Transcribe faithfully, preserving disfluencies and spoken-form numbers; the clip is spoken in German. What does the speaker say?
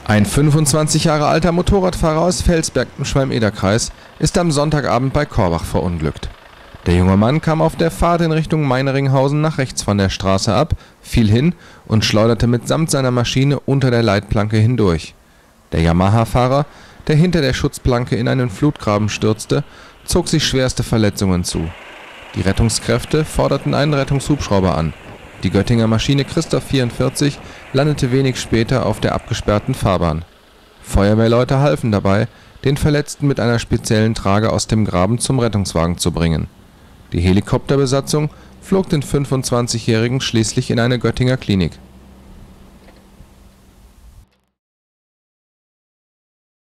Ein fünfundzwanzig Jahre alter Motorradfahrer aus Felsberg im Schwalm-Eder-Kreis ist am Sonntagabend bei Korbach verunglückt. Der junge Mann kam auf der Fahrt in Richtung Meineringhausen nach rechts von der Straße ab, fiel hin und schleuderte mitsamt seiner Maschine unter der Leitplanke hindurch. Der Yamaha-Fahrer, der hinter der Schutzplanke in einen Flutgraben stürzte, zog sich schwerste Verletzungen zu. Die Rettungskräfte forderten einen Rettungshubschrauber an. Die Göttinger Maschine Christoph vierundvierzig landete wenig später auf der abgesperrten Fahrbahn. Feuerwehrleute halfen dabei, den Verletzten mit einer speziellen Trage aus dem Graben zum Rettungswagen zu bringen. Die Helikopterbesatzung flog den fünfundzwanzigjährigen schließlich in eine Göttinger Klinik